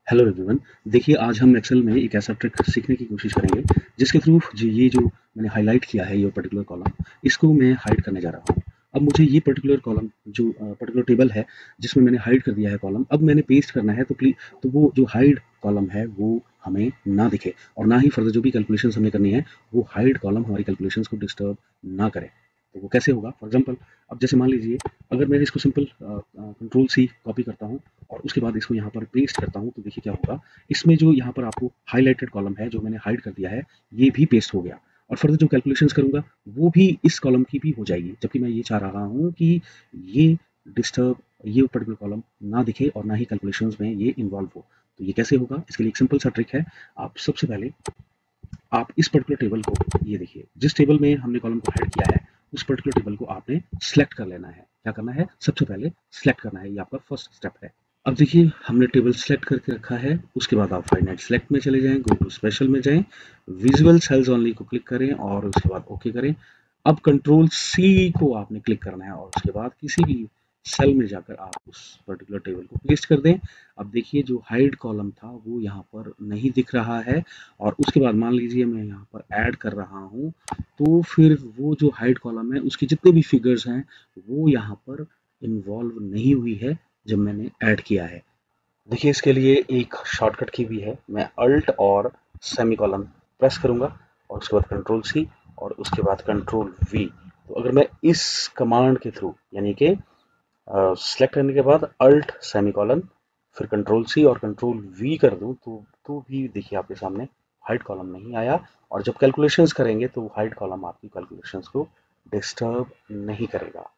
Hello everyone. देखिए, आज हम एक्सेल में एक ऐसा ट्रिक सीखने की कोशिश करेंगे जिसके थ्रू ये जो मैंने हाईलाइट किया है ये पर्टिकुलर कॉलम, इसको मैं हाइड करने जा रहा हूँ। अब मुझे ये पर्टिकुलर कॉलम जो पर्टिकुलर टेबल है जिसमें मैंने हाइड कर दिया है कॉलम, अब मैंने पेस्ट करना है तो प्लीज तो वो जो हाइड कॉलम है वो हमें ना दिखे और ना ही फर्दर जो भी कैलकुलेशंस हमने करनी है वो हाइड कॉलम हमारी कैलकुलेशंस को डिस्टर्ब ना करे। तो वो कैसे होगा? फॉर एग्जाम्पल, अब जैसे मान लीजिए, अगर मैं इसको सिंपल कंट्रोल सी कॉपी करता हूँ और उसके बाद इसको यहाँ पर पेस्ट करता हूँ तो देखिए क्या होगा। इसमें जो यहाँ पर आपको हाईलाइटेड कॉलम है जो मैंने हाइड कर दिया है ये भी पेस्ट हो गया और फर्दर जो कैलकुलेशंस करूंगा वो भी इस कॉलम की भी हो जाएगी, जबकि मैं ये चाह रहा हूँ कि ये डिस्टर्ब ये पर्टिकुलर कॉलम ना दिखे और ना ही कैलकुलेशंस में ये इन्वॉल्व हो। तो ये कैसे होगा? इसके लिए एक सिंपल सा ट्रिक है। आप सबसे पहले आप इस पर्टिकुलर टेबल को, ये देखिए जिस टेबल में हमने कॉलम को हाइड किया है उस पर्टिकुलर टेबल को आपने सिलेक्ट कर लेना है। क्या करना है? सबसे पहले सिलेक्ट करना है, ये आपका फर्स्ट स्टेप है। अब देखिए, हमने टेबल सेलेक्ट करके रखा है, उसके बाद आप फाइनाइट सेलेक्ट में चले जाएं, गो टू स्पेशल में जाएं, विजुअल सेल्स ओनली को क्लिक करें और उसके बाद ओके करें। अब कंट्रोल सी को आपने क्लिक करना है और उसके बाद किसी भी सेल में जाकर आप उस पर्टिकुलर टेबल को पेस्ट कर दें। अब देखिए, जो हाइड कॉलम था वो यहाँ पर नहीं दिख रहा है और उसके बाद मान लीजिए मैं यहाँ पर ऐड कर रहा हूँ तो फिर वो जो हाइड कॉलम है उसके जितने भी फिगर्स हैं वो यहाँ पर इन्वॉल्व नहीं हुई है जब मैंने ऐड किया है। देखिए, इसके लिए एक शॉर्टकट की भी है। मैं अल्ट और सेमीकोलन प्रेस करूंगा और उसके बाद कंट्रोल सी और उसके बाद कंट्रोल वी। तो अगर मैं इस कमांड के थ्रू यानी कि सेलेक्ट करने के बाद अल्ट सेमीकोलन फिर कंट्रोल सी और कंट्रोल वी कर दूं तो भी देखिए आपके सामने हाइड कॉलम नहीं आया और जब कैलकुलेशंस करेंगे तो हाइड कॉलम आपकी कैलकुलेशंस को डिस्टर्ब नहीं करेगा।